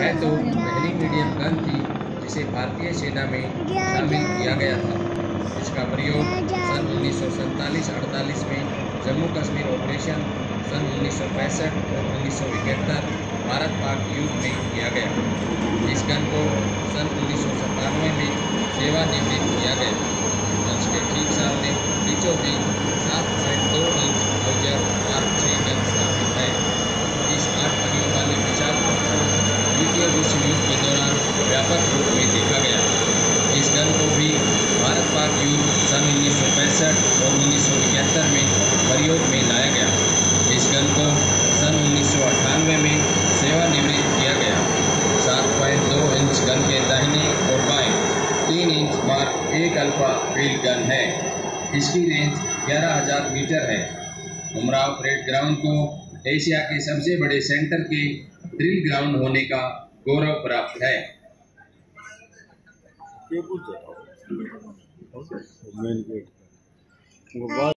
है तो पहली मीडियम गन थी जिसे भारतीय सेना में शामिल किया गया था। इसका प्रयोग सन 1947-48 में जम्मू कश्मीर ऑपरेशन, सन 1965 और 1971 भारत पाक युद्ध में किया गया। इस गन को सन 1997 में सेवानिवृत्त किया गया। मंच के ठीक सामने बीचों बीच 7.2 इंच माउजर मार्क 6 गन स्थापित है। इस 8 परियों वाले विशाल को द्वितीय विश्व युद्ध के दौरान व्यापक रूप में देखा गया। इस गन को भी भारत पाक युद्ध सन 1965 और 1971 में प्रयोग में लाया गया। इस गन को सन 1998 में सेवानिवृत्त किया गया। 7.2 इंच गन के दाहिने और बाएं 3 inch mark 1 alpha field gun है। इसकी रेंज 11,000 मीटर है। उमराव परेड ग्राउंड को एशिया के सबसे बड़े सेंटर के ड्रिल ग्राउंड होने का गौरव प्राप्त है।